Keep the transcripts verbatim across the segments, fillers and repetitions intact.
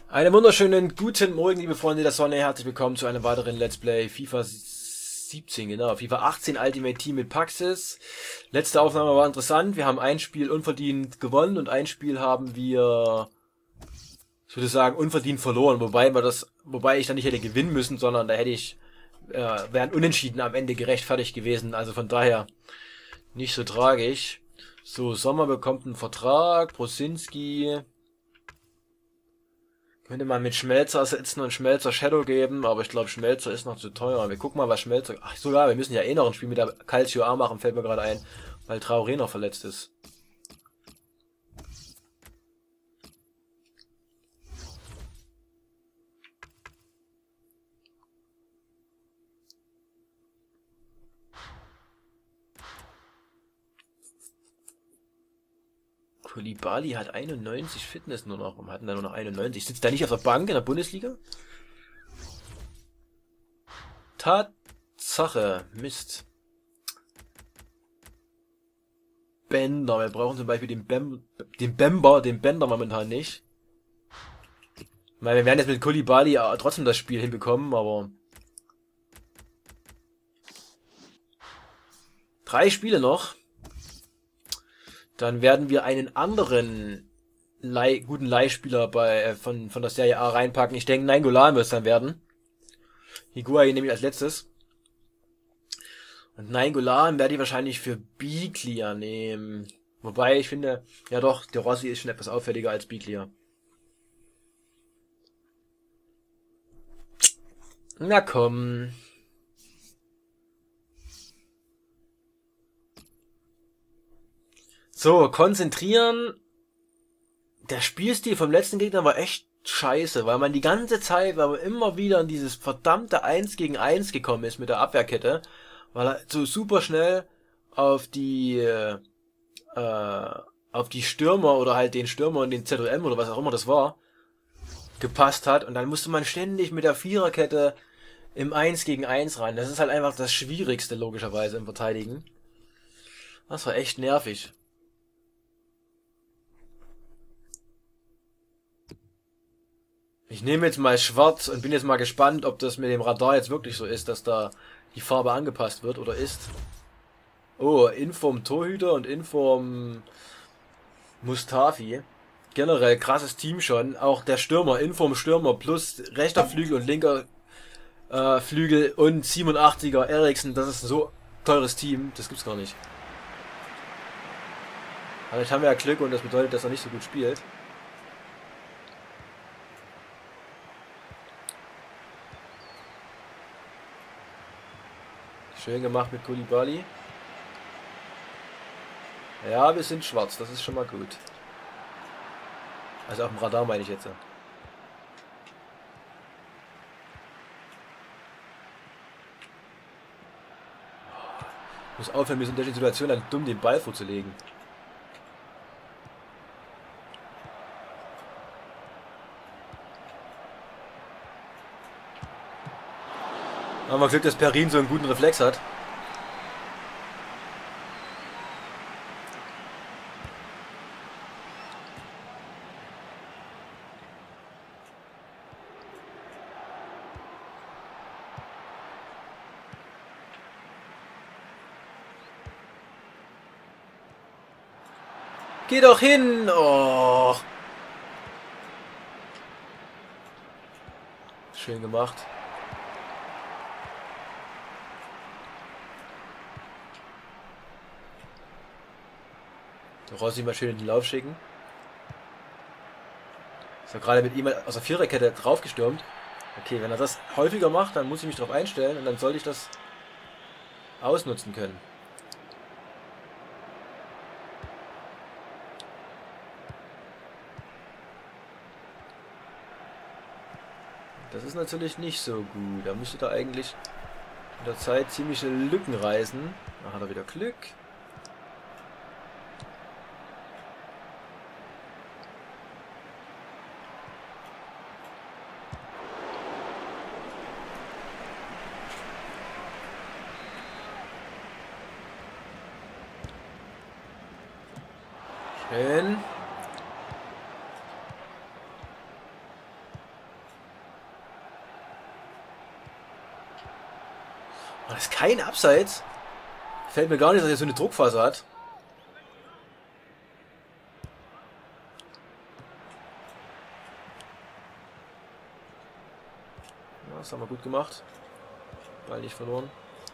Einen wunderschönen guten Morgen, liebe Freunde der Sonne. Herzlich willkommen zu einem weiteren Let's Play FIFA siebzehn, genau. FIFA achtzehn Ultimate Team mit Paxis. Letzte Aufnahme war interessant. Wir haben ein Spiel unverdient gewonnen und ein Spiel haben wir, ich würde sagen, unverdient verloren. Wobei wir das, wobei ich da nicht hätte gewinnen müssen, sondern da hätte ich, äh, wären Unentschieden am Ende gerechtfertigt gewesen. Also von daher nicht so tragisch. So, Sommer bekommt einen Vertrag. Brosinski könnte man mit Schmelzer ersetzen und Schmelzer Shadow geben, aber ich glaube Schmelzer ist noch zu teuer. Wir gucken mal, was Schmelzer... Ach so, ja, wir müssen ja eh noch ein Spiel mit der Calcio A machen, fällt mir gerade ein, weil Traoré noch verletzt ist. Koulibaly hat einundneunzig Fitness nur noch. Warum hatten da nur noch einundneunzig? Sitzt der nicht auf der Bank in der Bundesliga? Tatsache. Mist. Bender. Wir brauchen zum Beispiel den, Bem den Bember, den Bender momentan nicht. Weil wir werden jetzt mit Koulibaly trotzdem das Spiel hinbekommen, aber... Drei Spiele noch. Dann werden wir einen anderen Leih, guten Leihspieler bei, äh, von, von der Serie A reinpacken. Ich denke, Nainggolan wird es dann werden. Higuain nehme ich als letztes. Und Nainggolan werde ich wahrscheinlich für Biglia nehmen. Wobei, ich finde, ja doch, der Rossi ist schon etwas auffälliger als Biglia. Na komm. So, konzentrieren. Der Spielstil vom letzten Gegner war echt scheiße, weil man die ganze Zeit, weil man immer wieder in dieses verdammte eins gegen eins gekommen ist mit der Abwehrkette, weil er so super schnell auf die äh, auf die Stürmer oder halt den Stürmer und den Z O M oder was auch immer das war, gepasst hat, und dann musste man ständig mit der Viererkette im eins gegen eins rein. Das ist halt einfach das Schwierigste logischerweise im Verteidigen. Das war echt nervig. Ich nehme jetzt mal schwarz und bin jetzt mal gespannt, ob das mit dem Radar jetzt wirklich so ist, dass da die Farbe angepasst wird oder ist. Oh, Inform Torhüter und Inform Mustafi. Generell krasses Team schon. Auch der Stürmer, Inform Stürmer plus rechter Flügel und linker äh, Flügel und siebenundachtziger Eriksen. Das ist ein so teures Team, das gibt's gar nicht. Aber jetzt haben wir ja Glück und das bedeutet, dass er nicht so gut spielt. Schön gemacht mit Koulibaly. Ja, wir sind schwarz, das ist schon mal gut. Also auf dem Radar meine ich jetzt. Ich muss aufhören, mir in solchen Situationen dann dumm den Ball vorzulegen. Aber man Glück, dass Perin so einen guten Reflex hat. Geh doch hin! Oh. Schön gemacht. Der Rossi mal schön in den Lauf schicken. Ist ja gerade mit ihm aus der Viererkette draufgestürmt. Okay, wenn er das häufiger macht, dann muss ich mich darauf einstellen und dann sollte ich das ausnutzen können. Das ist natürlich nicht so gut. Da müsste da eigentlich in der Zeit ziemliche Lücken reißen. Da hat er wieder Glück. Schön. Das ist kein Abseits. Fällt mir gar nicht, dass er so eine Druckphase hat. Ja, das haben wir gut gemacht. Ball nicht verloren.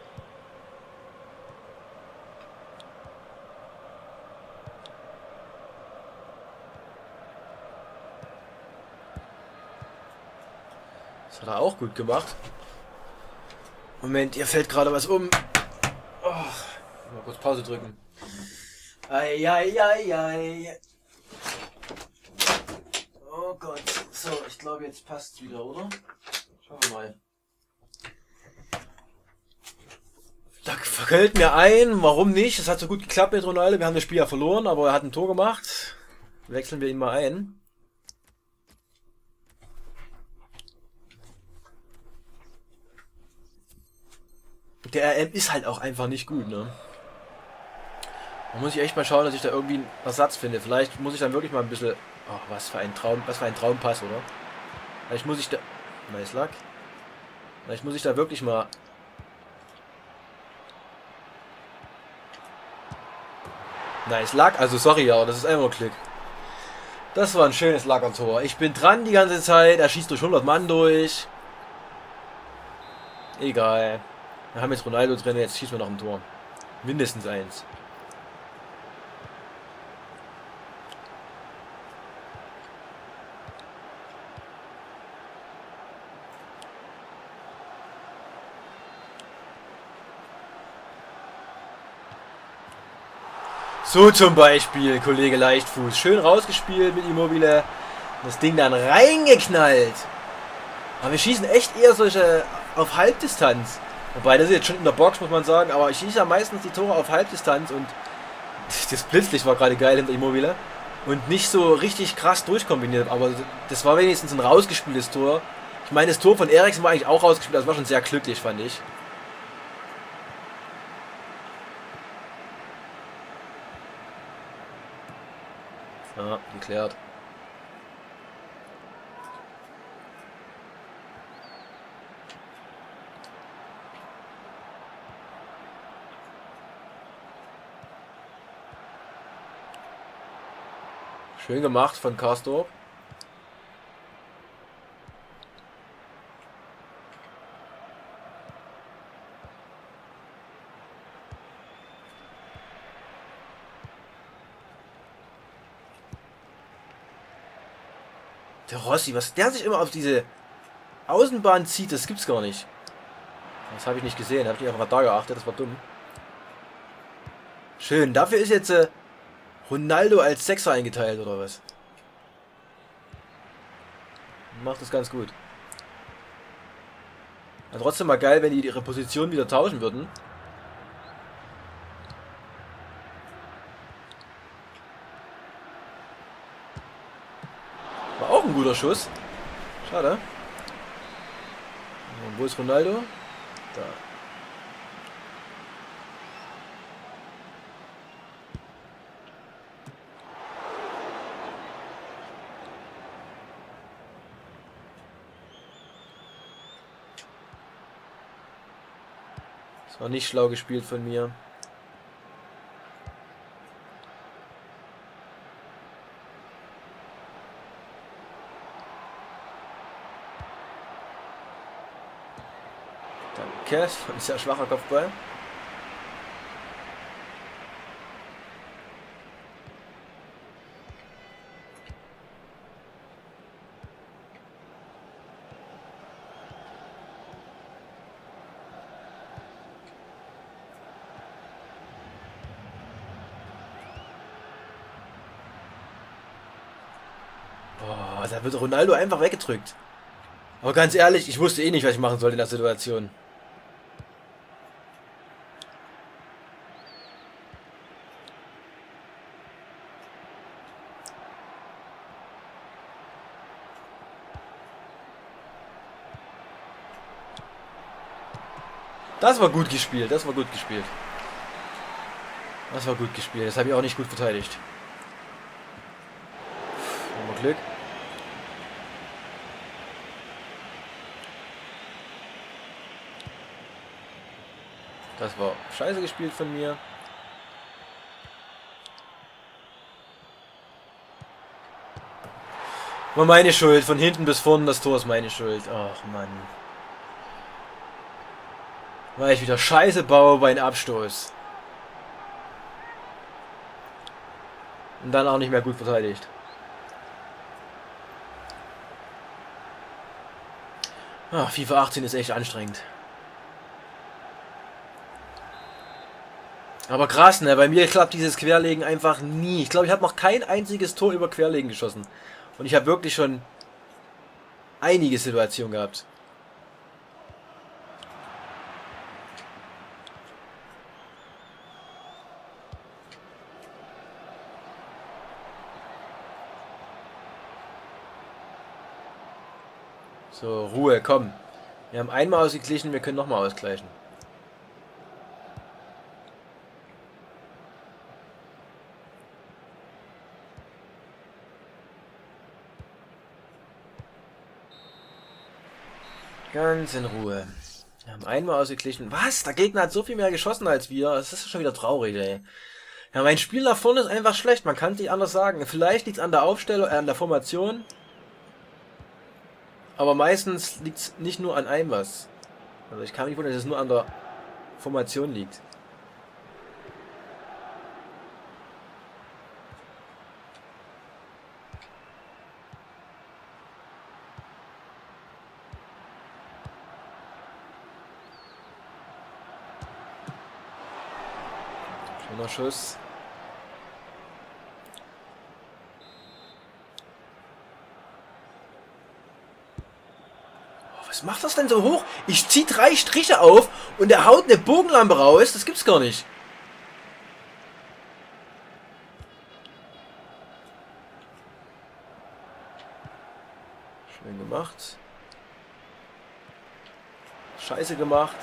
Das hat er auch gut gemacht. Moment, ihr fällt gerade was um. Oh, mal kurz Pause drücken. Eieiei. Oh Gott. So, ich glaube, jetzt passt's wieder, oder? Schauen wir mal. Da fällt mir ein, warum nicht? Es hat so gut geklappt mit Ronaldo. Wir haben das Spiel ja verloren, aber er hat ein Tor gemacht. Wechseln wir ihn mal ein. Der R M ist halt auch einfach nicht gut, ne? Da muss ich echt mal schauen, dass ich da irgendwie einen Ersatz finde. Vielleicht muss ich dann wirklich mal ein bisschen... Oh, was für ein Traum, was für ein Traumpass, oder? Vielleicht muss ich da... Nice Luck. Vielleicht muss ich da wirklich mal... Nice Luck, also sorry, ja, das ist einfach nur Klick. Das war ein schönes Lagertor. Ich bin dran die ganze Zeit, er schießt durch hundert Mann durch. Egal. Wir haben jetzt Ronaldo drin, jetzt schießen wir noch ein Tor. Mindestens eins. So zum Beispiel, Kollege Leichtfuß. Schön rausgespielt mit Immobile. Das Ding dann reingeknallt. Aber wir schießen echt eher solche auf Halbdistanz. Wobei, das ist jetzt schon in der Box, muss man sagen. Aber ich schieße ja meistens die Tore auf Halbdistanz. Und das Blitzlicht war gerade geil hinter Immobile. Und nicht so richtig krass durchkombiniert. Aber das war wenigstens ein rausgespieltes Tor. Ich meine, das Tor von Eriksen war eigentlich auch rausgespielt. Das war schon sehr glücklich, fand ich. Ja, geklärt. Schön gemacht von Karsdorp. Der Rossi, was der sich immer auf diese Außenbahn zieht, das gibt's gar nicht. Das habe ich nicht gesehen, habe ich nicht auf Radar geachtet, das war dumm. Schön, dafür ist jetzt äh, Ronaldo als Sechser eingeteilt, oder was? Macht das ganz gut. Ja, trotzdem mal geil, wenn die ihre Position wieder tauschen würden. War auch ein guter Schuss. Schade. Und wo ist Ronaldo? Da. Das war nicht schlau gespielt von mir. Danke, das war ein sehr schwacher Kopfball. Boah, da wird Ronaldo einfach weggedrückt. Aber ganz ehrlich, ich wusste eh nicht, was ich machen sollte in der Situation. Das war gut gespielt, das war gut gespielt. Das war gut gespielt, das habe ich auch nicht gut verteidigt. Haben wir Glück. Das war scheiße gespielt von mir. War meine Schuld. Von hinten bis vorne das Tor ist meine Schuld. Ach Mann. Weil ich wieder Scheiße baue bei einem Abstoß. Und dann auch nicht mehr gut verteidigt. Ach, FIFA achtzehn ist echt anstrengend. Aber krass, ne? Bei mir klappt dieses Querlegen einfach nie. Ich glaube, ich habe noch kein einziges Tor über Querlegen geschossen. Und ich habe wirklich schon einige Situationen gehabt. So, Ruhe, komm. Wir haben einmal ausgeglichen, wir können nochmal ausgleichen. Ganz in Ruhe. Wir haben einmal ausgeglichen. Was? Der Gegner hat so viel mehr geschossen als wir. Das ist schon wieder traurig, ey. Ja, mein Spiel nach vorne ist einfach schlecht. Man kann es nicht anders sagen. Vielleicht liegt es an der Aufstellung, äh, an der Formation. Aber meistens liegt es nicht nur an einem was. Also ich kann mich wundern, dass es nur an der Formation liegt. Schöner Schuss. Was macht das denn so hoch? Ich ziehe drei Striche auf und er haut eine Bogenlampe raus. Das gibt's gar nicht. Schön gemacht. Scheiße gemacht.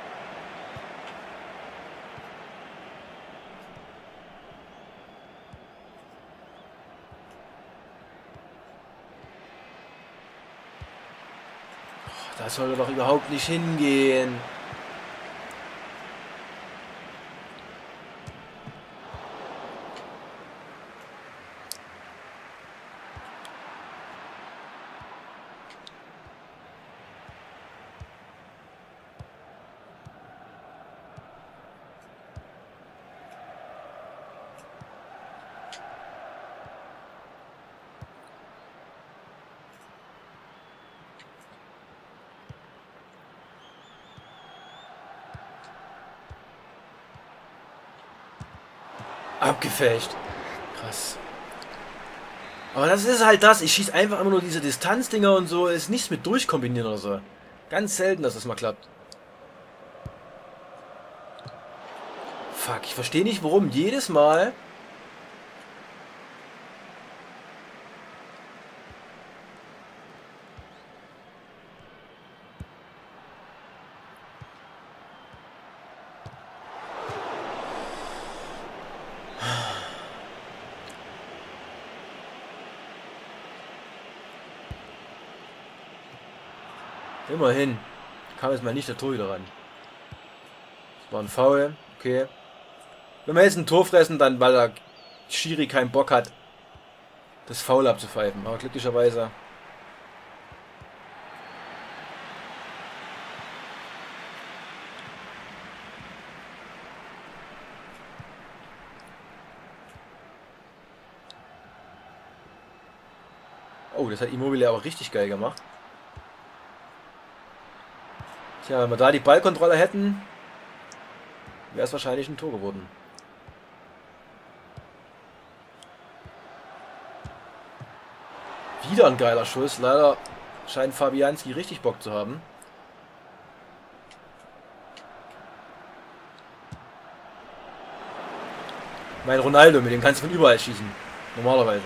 Das soll doch überhaupt nicht hingehen. Abgefälscht. Krass. Aber das ist halt das. Ich schieße einfach immer nur diese Distanzdinger und so. Ist nichts mit durchkombinieren oder so. Ganz selten, dass das mal klappt. Fuck, ich verstehe nicht, warum jedes Mal... Immerhin kam jetzt mal nicht der Torhüter ran. Das war ein Foul, okay. Wenn wir jetzt ein Tor fressen, dann weil der Schiri keinen Bock hat, das Foul abzupfeifen. Aber glücklicherweise... Oh, das hat Immobile aber richtig geil gemacht. Tja, wenn wir da die Ballkontrolle hätten, wäre es wahrscheinlich ein Tor geworden. Wieder ein geiler Schuss. Leider scheint Fabianski richtig Bock zu haben. Mein Ronaldo, mit dem kannst du von überall schießen. Normalerweise.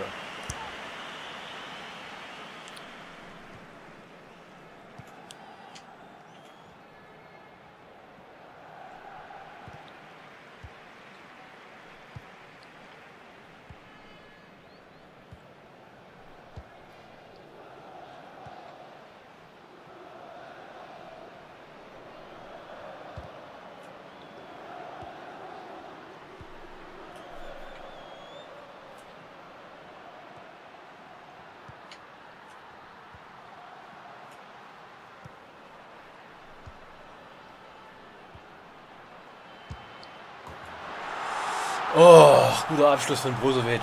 Oh, guter Abschluss von Brozovic.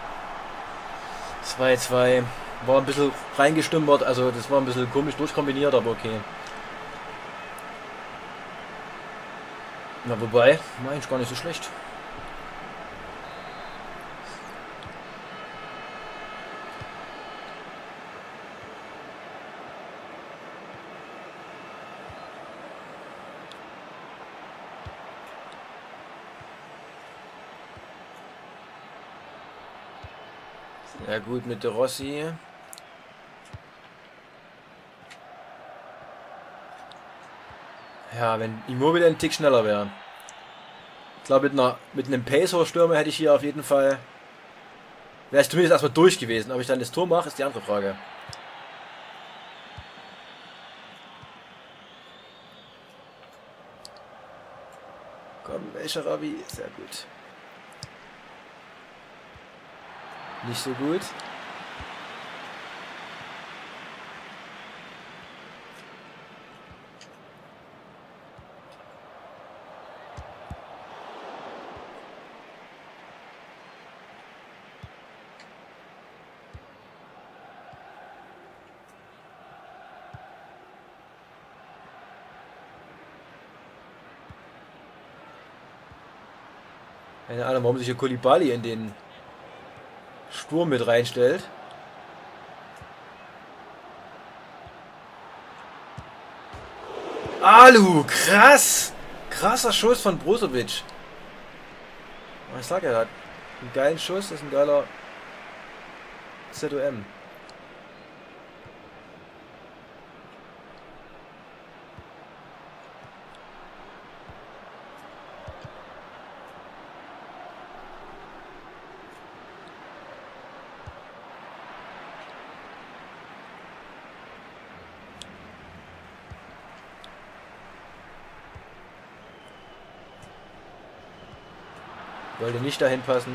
zwei zwei. War ein bisschen reingestümmert, also das war ein bisschen komisch durchkombiniert, aber okay. Na wobei, war eigentlich gar nicht so schlecht. Sehr gut mit De Rossi. Ja, wenn Immobile ein Tick schneller wäre. Ich glaube, mit, einer, mit einem Pacer-Stürmer hätte ich hier auf jeden Fall... Wäre ich zumindest erstmal durch gewesen. Ob ich dann das Tor mache, ist die andere Frage. Komm, Esharabi, sehr gut. Nicht so gut. Keine Ahnung, warum sich hier Koulibaly in den Sturm mit reinstellt. Alu, krass! Krasser Schuss von Brozovic. Ich sag ja, er hat einen geilen Schuss, das ist ein geiler Z O M. Wollte nicht dahin passen.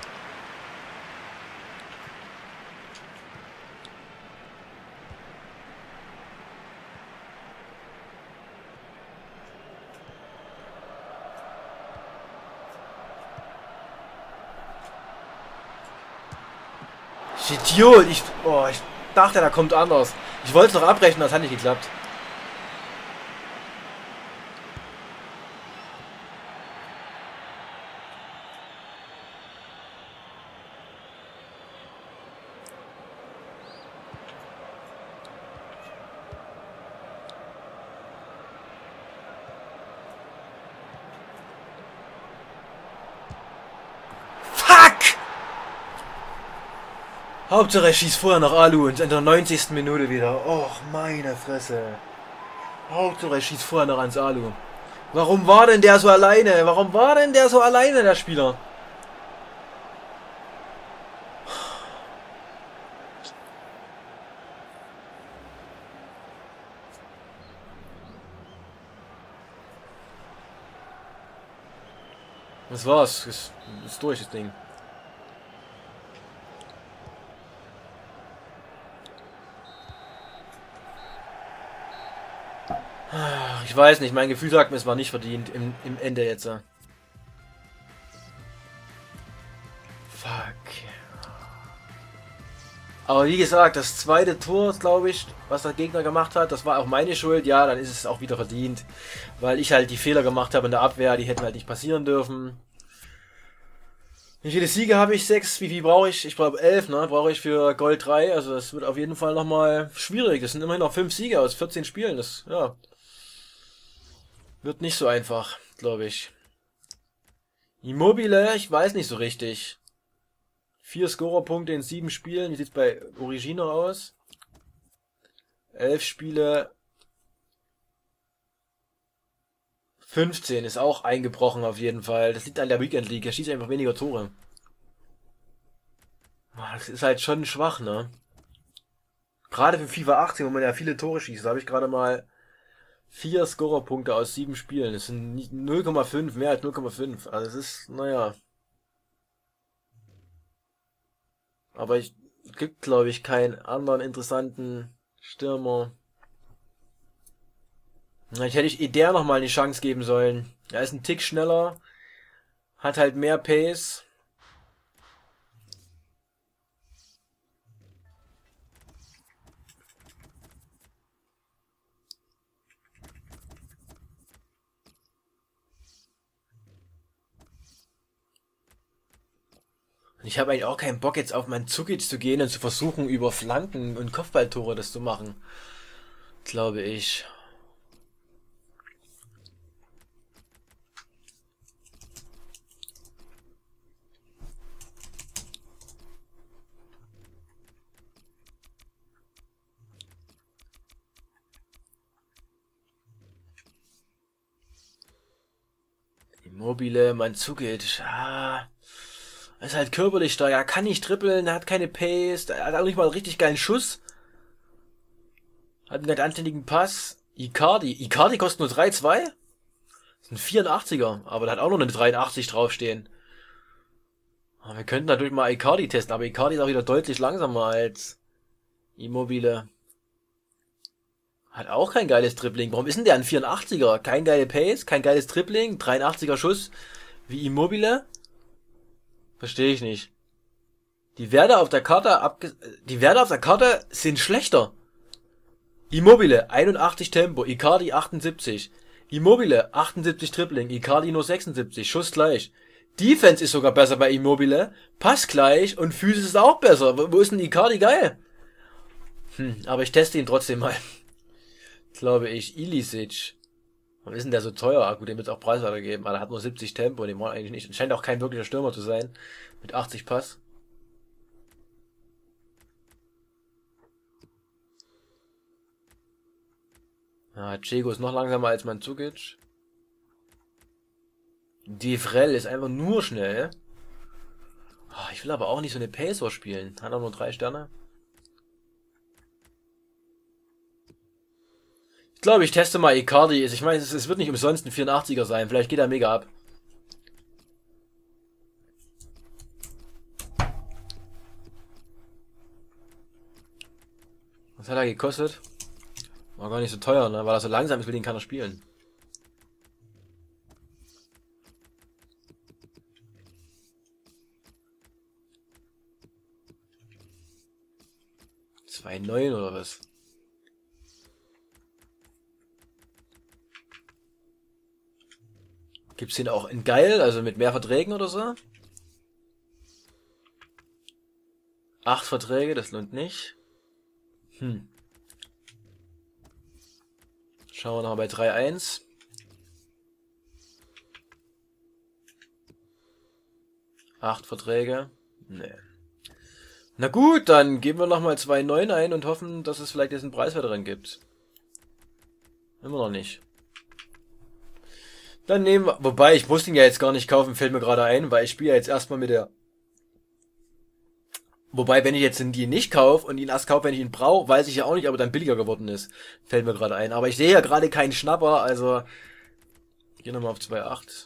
Idiot! Ich, oh, ich dachte, da kommt anders. Ich wollte es noch abbrechen, das hat nicht geklappt. Hauptsache er schießt vorher noch Alu und in der neunzigsten Minute wieder. Och, meine Fresse. Hauptsache er schießt vorher noch ans Alu. Warum war denn der so alleine? Warum war denn der so alleine, der Spieler? Das war's. Ist, ist durch, das Ding. Ich weiß nicht, mein Gefühl sagt mir, es war nicht verdient im, im Ende jetzt. Fuck. Aber wie gesagt, das zweite Tor, glaube ich, was der Gegner gemacht hat, das war auch meine Schuld. Ja, dann ist es auch wieder verdient. Weil ich halt die Fehler gemacht habe in der Abwehr, die hätten halt nicht passieren dürfen. Wie viele Siege habe ich? Sechs. Wie viel brauche ich? Ich glaube elf, ne? Brauche ich für Gold drei. Also das wird auf jeden Fall nochmal schwierig. Das sind immerhin noch fünf Siege aus vierzehn Spielen. Das, ja... Wird nicht so einfach, glaube ich. Immobile, ich weiß nicht so richtig. Vier Scorerpunkte in sieben Spielen. Wie sieht es bei Origino aus? Elf Spiele. fünfzehn ist auch eingebrochen auf jeden Fall. Das liegt an der Weekend League. Er schießt einfach weniger Tore. Das ist halt schon schwach, ne? Gerade für FIFA achtzehn, wo man ja viele Tore schießt, da habe ich gerade mal vier Scorerpunkte aus sieben Spielen. Das sind null Komma fünf, mehr als null Komma fünf. Also es ist, naja. Aber es gibt, glaube ich, keinen anderen interessanten Stürmer. Vielleicht hätte ich Eder nochmal eine Chance geben sollen. Er ist ein Tick schneller. Hat halt mehr Pace. Ich habe eigentlich auch keinen Bock, jetzt auf meinen Zukic zu gehen und zu versuchen, über Flanken und Kopfballtore das zu machen. Glaube ich. Immobile, Mandzukic, ah, ist halt körperlich stark, er kann nicht dribbeln, er hat keine Pace, er hat auch nicht mal einen richtig geilen Schuss. Hat einen ganz anständigen Pass. Icardi, Icardi kostet nur drei Komma zwei? Das ist ein vierundachtziger, aber der hat auch noch eine dreiundachtzig draufstehen. Wir könnten natürlich mal Icardi testen, aber Icardi ist auch wieder deutlich langsamer als Immobile. Hat auch kein geiles Dribbling. Warum ist denn der ein vierundachtziger? Kein geile Pace, kein geiles Dribbling, dreiundachtziger Schuss wie Immobile? Verstehe ich nicht. Die Werte auf der Karte abge die Werte auf der Karte sind schlechter. Immobile einundachtzig Tempo, Icardi achtundsiebzig. Immobile achtundsiebzig Dribbling, Icardi nur sechsundsiebzig, Schuss gleich. Defense ist sogar besser bei Immobile, Pass gleich und Physis ist auch besser. Wo ist denn Icardi geil? Hm, aber ich teste ihn trotzdem mal. Glaube ich, Ilicic. Warum ist denn der so teuer? Ah, gut, dem wird es auch preiswerter geben, aber er hat nur siebzig Tempo, den wollen eigentlich nicht. Scheint auch kein wirklicher Stürmer zu sein. Mit achtzig Pass. Ja, Dzeko ist noch langsamer als Mandzukic. Devrel ist einfach nur schnell. Oh, ich will aber auch nicht so eine Pacer spielen. Hat auch nur drei Sterne. Ich glaube, ich teste mal Icardi. Ich meine, es wird nicht umsonst ein vierundachtziger sein. Vielleicht geht er mega ab. Was hat er gekostet? War gar nicht so teuer, ne? Weil er so langsam ist, will den keiner spielen. zwei Komma neun oder was? Gibt's den auch in geil, also mit mehr Verträgen oder so? Acht Verträge, das lohnt nicht. Hm. Schauen wir noch mal bei drei Komma eins. Acht Verträge. Nee. Na gut, dann geben wir nochmal zwei Komma neun ein und hoffen, dass es vielleicht jetzt einen Preiswert drin gibt. Immer noch nicht. Dann nehmen wir, wobei ich muss den ja jetzt gar nicht kaufen, fällt mir gerade ein, weil ich spiele ja jetzt erstmal mit der. Wobei, wenn ich jetzt den nicht kaufe und ihn erst kaufe, wenn ich ihn brauche, weiß ich ja auch nicht, ob er dann billiger geworden ist. Fällt mir gerade ein. Aber ich sehe ja gerade keinen Schnapper, also. Ich gehe nochmal auf zwei Komma acht.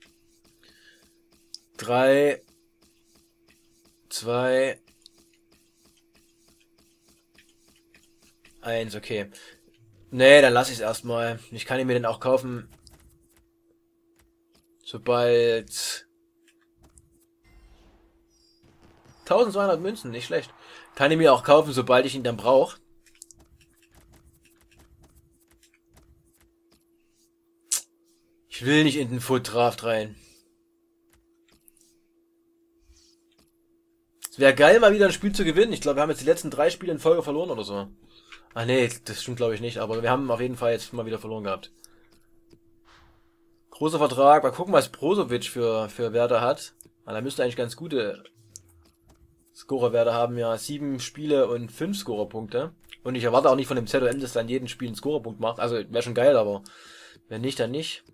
drei. zwei. eins, okay. Nee, dann lasse ich es erstmal. Ich kann ihn mir dann auch kaufen. Sobald. eintausendzweihundert Münzen, nicht schlecht. Kann ich mir auch kaufen, sobald ich ihn dann brauche. Ich will nicht in den Foot Draft rein. Es wäre geil, mal wieder ein Spiel zu gewinnen. Ich glaube, wir haben jetzt die letzten drei Spiele in Folge verloren oder so. Ah nee, das stimmt glaube ich nicht, aber wir haben auf jeden Fall jetzt mal wieder verloren gehabt. Großer Vertrag, mal gucken, was Brozovic für, für Werte hat. Weil er müsste eigentlich ganz gute Scorerwerte haben, ja. Sieben Spiele und fünf Scorerpunkte. Und ich erwarte auch nicht von dem Z O M, dass dann jeden Spiel einen Scorerpunkt macht. Also wäre schon geil, aber wenn nicht, dann nicht.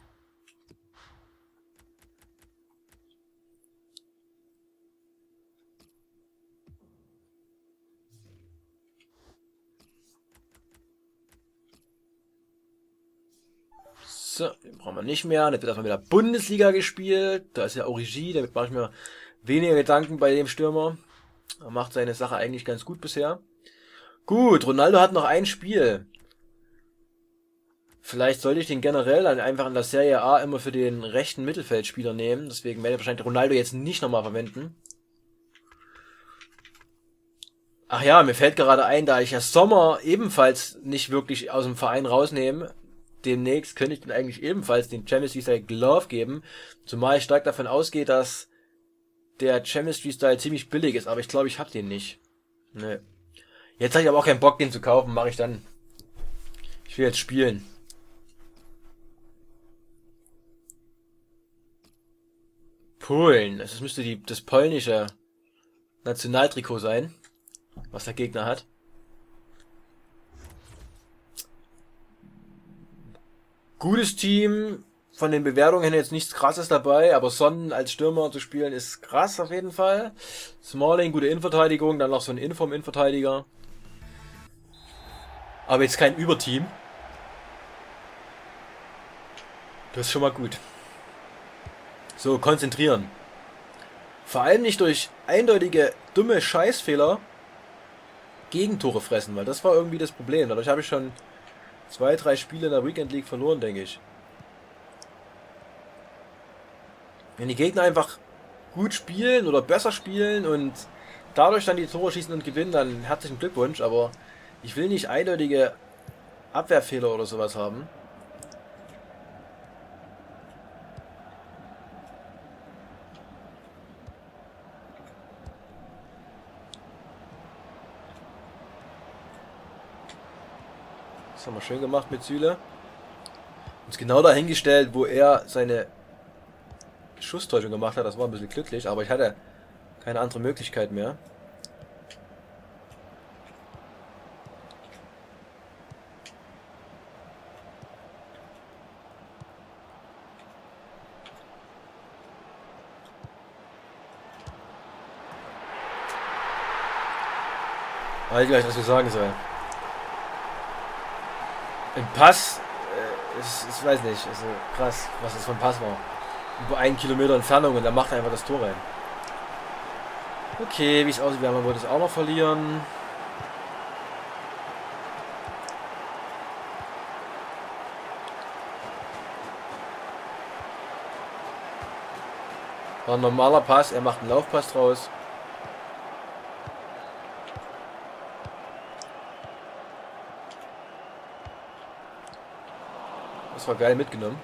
So, den brauchen wir nicht mehr. Jetzt wird erstmal wieder Bundesliga gespielt. Da ist ja Origi, damit mache ich mir weniger Gedanken bei dem Stürmer. Er macht seine Sache eigentlich ganz gut bisher. Gut, Ronaldo hat noch ein Spiel. Vielleicht sollte ich den generell dann einfach in der Serie A immer für den rechten Mittelfeldspieler nehmen. Deswegen werde ich wahrscheinlich Ronaldo jetzt nicht nochmal verwenden. Ach ja, mir fällt gerade ein, da ich ja Sommer ebenfalls nicht wirklich aus dem Verein rausnehme, demnächst könnte ich dann eigentlich ebenfalls den Chemistry Style Glove geben. Zumal ich stark davon ausgehe, dass der Chemistry Style ziemlich billig ist, aber ich glaube, ich habe den nicht. Nee. Jetzt habe ich aber auch keinen Bock, den zu kaufen, mache ich dann. Ich will jetzt spielen. Polen, das müsste die, das polnische Nationaltrikot sein, was der Gegner hat. Gutes Team, von den Bewertungen her jetzt nichts Krasses dabei, aber Son als Stürmer zu spielen ist krass auf jeden Fall. Smalling, gute Innenverteidigung, dann noch so ein Inform-Innenverteidiger. Aber jetzt kein Überteam. Das ist schon mal gut. So, konzentrieren. Vor allem nicht durch eindeutige dumme Scheißfehler Gegentore fressen, weil das war irgendwie das Problem. Dadurch habe ich schon zwei, drei Spiele in der Weekend League verloren, denke ich. Wenn die Gegner einfach gut spielen oder besser spielen und dadurch dann die Tore schießen und gewinnen, dann herzlichen Glückwunsch, aber ich will nicht eindeutige Abwehrfehler oder sowas haben. Das haben wir schön gemacht mit Süle. Uns genau dahingestellt, wo er seine Schusstäuschung gemacht hat. Das war ein bisschen glücklich, aber ich hatte keine andere Möglichkeit mehr. Weiß ich gleich, was ich sagen soll. Ein Pass, äh, ich, ich weiß nicht, also krass, was das für ein Pass war. Über einen Kilometer Entfernung und er macht einfach das Tor rein. Okay, wie es aussieht, werden wir wohl das auch noch verlieren. War ein normaler Pass, er macht einen Laufpass draus. Das war geil mitgenommen.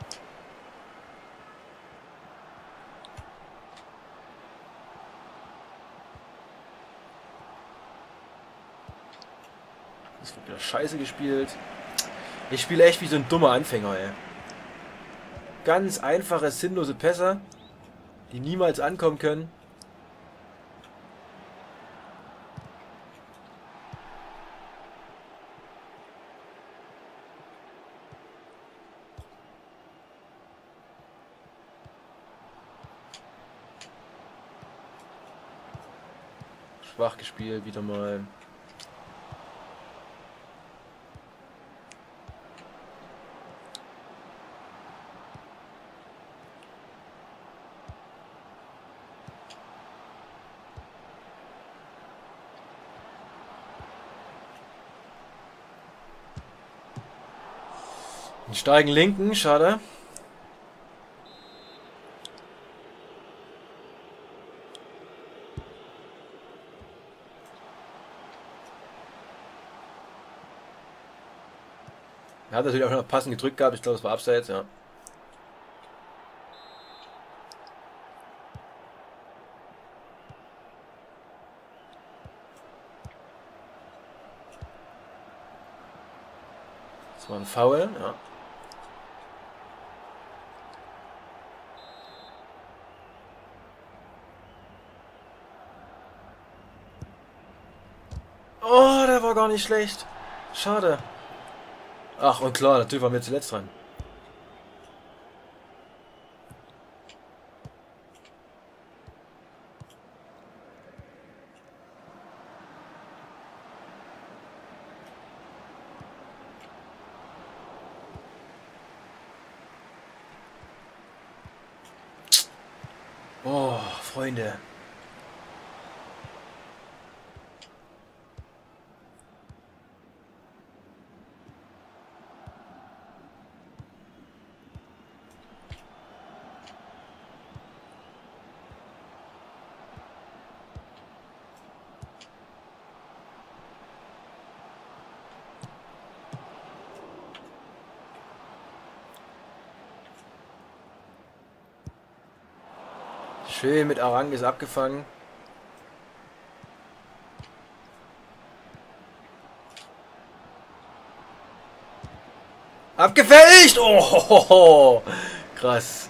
Das wird wieder scheiße gespielt. Ich spiele echt wie so ein dummer Anfänger, ey. Ganz einfache, sinnlose Pässe, die niemals ankommen können. Schwach gespielt, wieder mal. Den starken Linken, schade. Er hat natürlich auch noch passend gedrückt gehabt, ich glaube, es war abseits, ja. Das war ein Foul, ja. Oh, der war gar nicht schlecht. Schade. Ach, und klar, natürlich waren wir zuletzt dran. Oh, Freunde. Schön mit Arangis abgefangen. Abgefälscht! Oh, krass.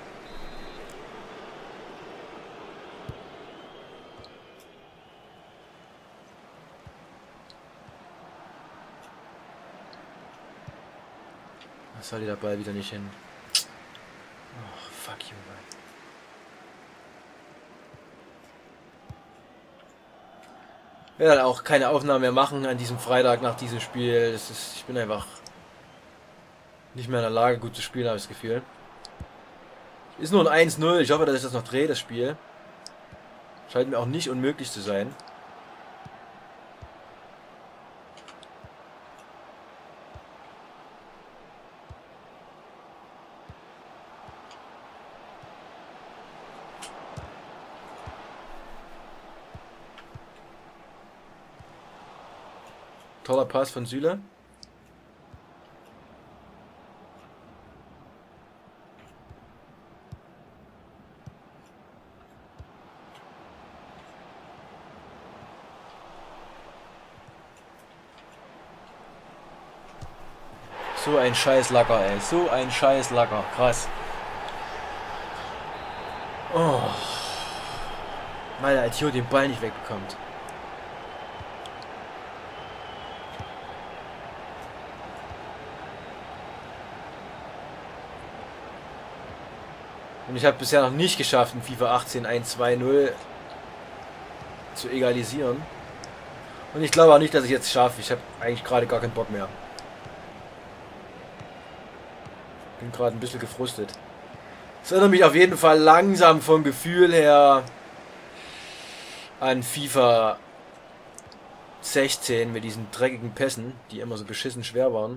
Was soll die dabei wieder nicht hin? Oh, fuck you, man. Ich werde halt auch keine Aufnahmen mehr machen an diesem Freitag nach diesem Spiel. Das ist, ich bin einfach nicht mehr in der Lage, gut zu spielen, habe ich das Gefühl. Ist nur ein eins null. Ich hoffe, dass ich das noch drehe, das Spiel. Scheint mir auch nicht unmöglich zu sein. Toller Pass von Süle. So ein scheiß Lacker, ey. So ein scheiß Lacker. Krass. Oh. Weil der Idiot den Ball nicht wegbekommt. Und ich habe bisher noch nicht geschafft, in FIFA achtzehn eins zwei null zu egalisieren. Und ich glaube auch nicht, dass ich jetzt schaffe. Ich habe eigentlich gerade gar keinen Bock mehr. Bin gerade ein bisschen gefrustet. Es erinnert mich auf jeden Fall langsam vom Gefühl her an FIFA sechzehn mit diesen dreckigen Pässen, die immer so beschissen schwer waren.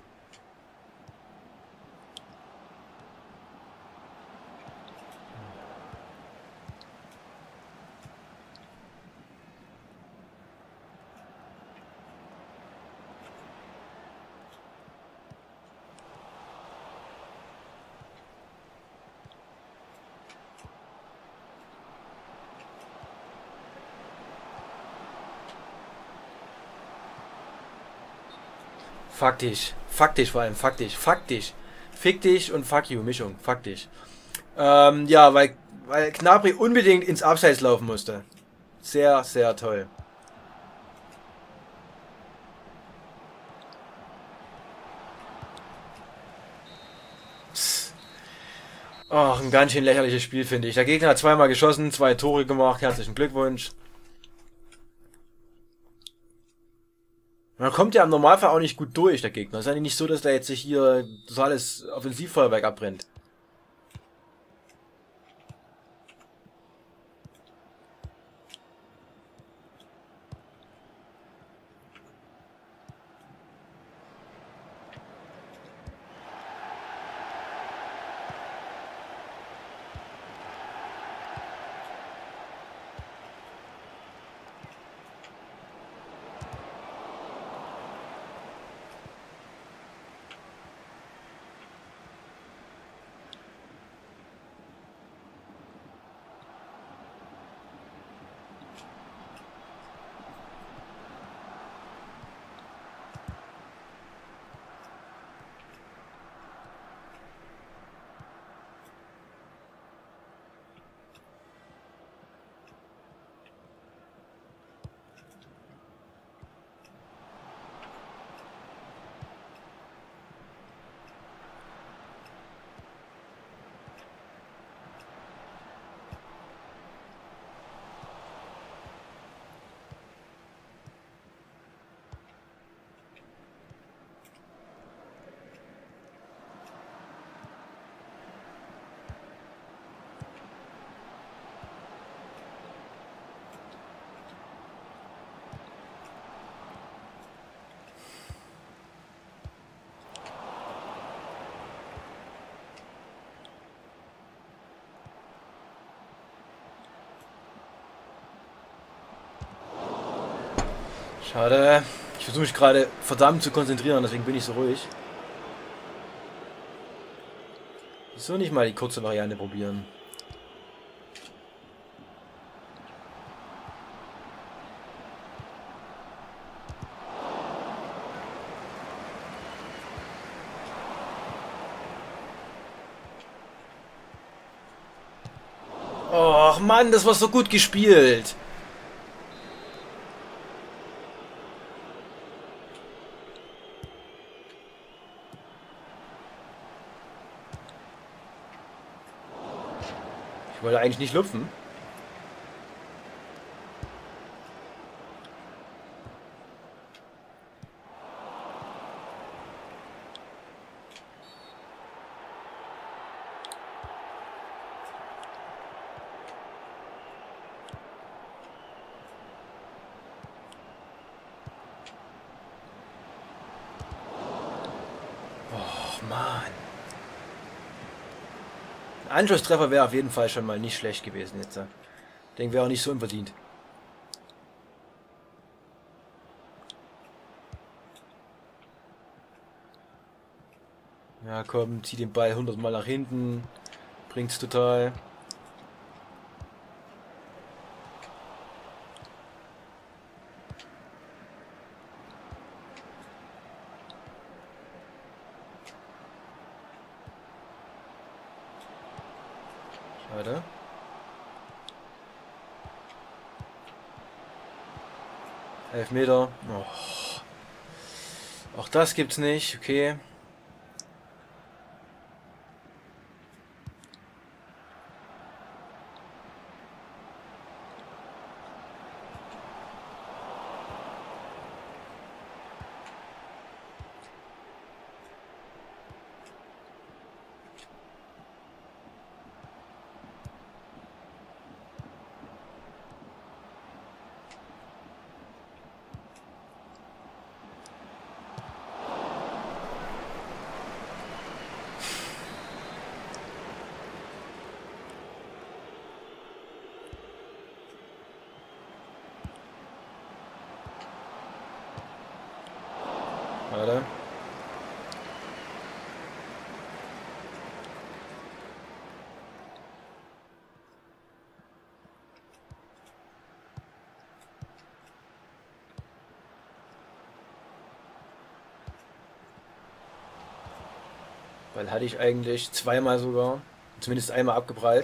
Faktisch. Faktisch vor allem. Faktisch. Faktisch. Fick dich und fuck you. Mischung. Faktisch. Ähm, ja, weil, weil Gnabry unbedingt ins Abseits laufen musste. Sehr, sehr toll. Ach, ein ganz schön lächerliches Spiel, finde ich. Der Gegner hat zweimal geschossen, zwei Tore gemacht. Herzlichen Glückwunsch. Man kommt ja im Normalfall auch nicht gut durch, der Gegner. Es ist ja nicht so, dass der jetzt sich hier totales Offensivfeuerwerk abbrennt. Schade. Ich versuche mich gerade verdammt zu konzentrieren, deswegen bin ich so ruhig. Wieso nicht mal die kurze Variante probieren? Och Mann, das war so gut gespielt. Ich wollte eigentlich nicht lupfen. Mann. Ein Anschlusstreffer wäre auf jeden Fall schon mal nicht schlecht gewesen jetzt. Ich denke, wäre auch nicht so unverdient. Ja, komm, zieh den Ball hundert Mal nach hinten. Bringt's total. Schade. Elfmeter. Oh. Auch das gibt's nicht. Okay. Warte. Weil hatte ich eigentlich zweimal sogar, zumindest einmal abgeprallt.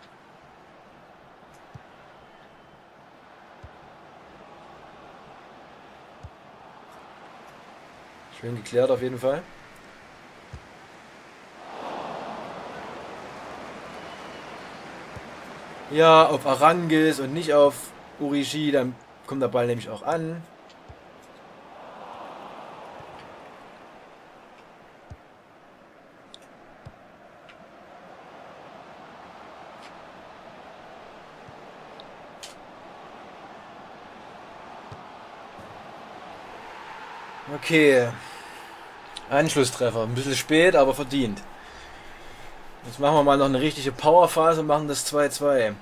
Schön geklärt auf jeden Fall. Ja, auf Arangis und nicht auf Urishi, dann kommt der Ball nämlich auch an. Okay. Anschlusstreffer. Ein bisschen spät, aber verdient. Jetzt machen wir mal noch eine richtige Powerphase und machen das zwei zwei.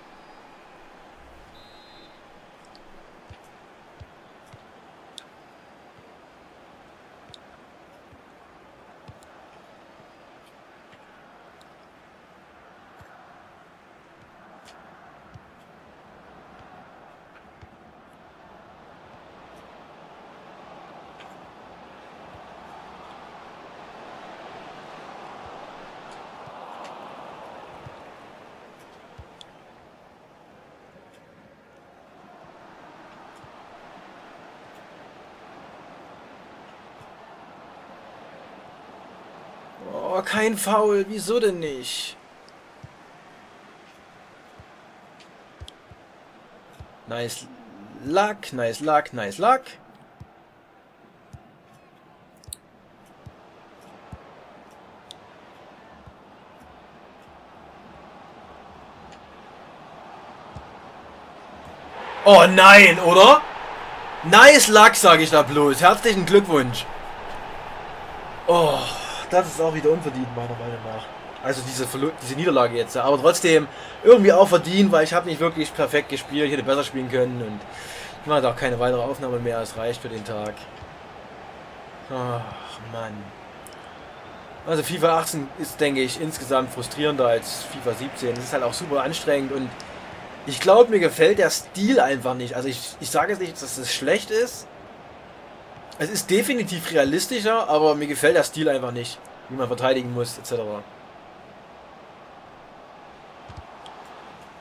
Oh, kein Foul. Wieso denn nicht? Nice luck, nice luck, nice luck. Oh nein, oder? Nice luck, sage ich da bloß. Herzlichen Glückwunsch. Oh, das ist auch wieder unverdient, meiner Meinung nach. Also diese, Verlu diese Niederlage jetzt. Aber trotzdem irgendwie auch verdient, weil ich habe nicht wirklich perfekt gespielt. Ich hätte besser spielen können und ich mache auch keine weitere Aufnahme mehr. Es reicht für den Tag. Ach, Mann. Also FIFA achtzehn ist, denke ich, insgesamt frustrierender als FIFA siebzehn. Es ist halt auch super anstrengend und ich glaube, mir gefällt der Stil einfach nicht. Also ich, ich sage jetzt nicht, dass es schlecht ist. Es ist definitiv realistischer, aber mir gefällt der Stil einfach nicht. Wie man verteidigen muss, et cetera.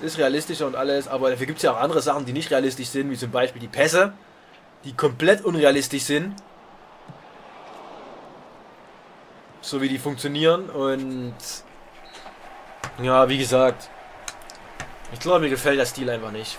ist realistischer und alles, aber dafür gibt es ja auch andere Sachen, die nicht realistisch sind, wie zum Beispiel die Pässe, die komplett unrealistisch sind. So wie die funktionieren und ja, wie gesagt, ich glaube, mir gefällt der Stil einfach nicht.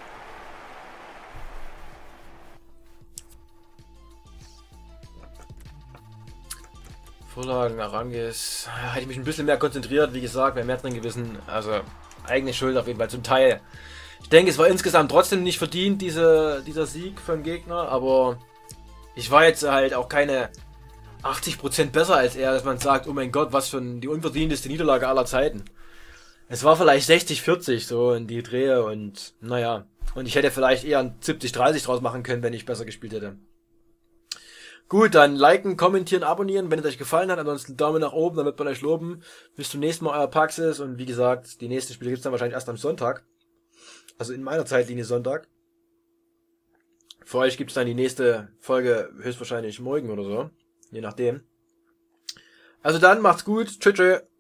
Vorlagen, Arangis, ja, hätte ich mich ein bisschen mehr konzentriert, wie gesagt, wäre mehr drin gewesen, also eigene Schuld auf jeden Fall zum Teil. Ich denke, es war insgesamt trotzdem nicht verdient, diese, dieser Sieg vom Gegner, aber ich war jetzt halt auch keine achtzig Prozent besser als er, dass man sagt, oh mein Gott, was für ein, die unverdienteste Niederlage aller Zeiten. Es war vielleicht sechzig vierzig so in die Drehe und naja, und ich hätte vielleicht eher ein siebzig dreißig draus machen können, wenn ich besser gespielt hätte. Gut, dann liken, kommentieren, abonnieren, wenn es euch gefallen hat, ansonsten Daumen nach oben, damit wir euch loben. Bis zum nächsten Mal, euer Paxis, und wie gesagt, die nächsten Spiele gibt's dann wahrscheinlich erst am Sonntag. Also in meiner Zeitlinie Sonntag. Für euch gibt's dann die nächste Folge höchstwahrscheinlich morgen oder so. Je nachdem. Also dann, macht's gut. Tschüss. Tschüss.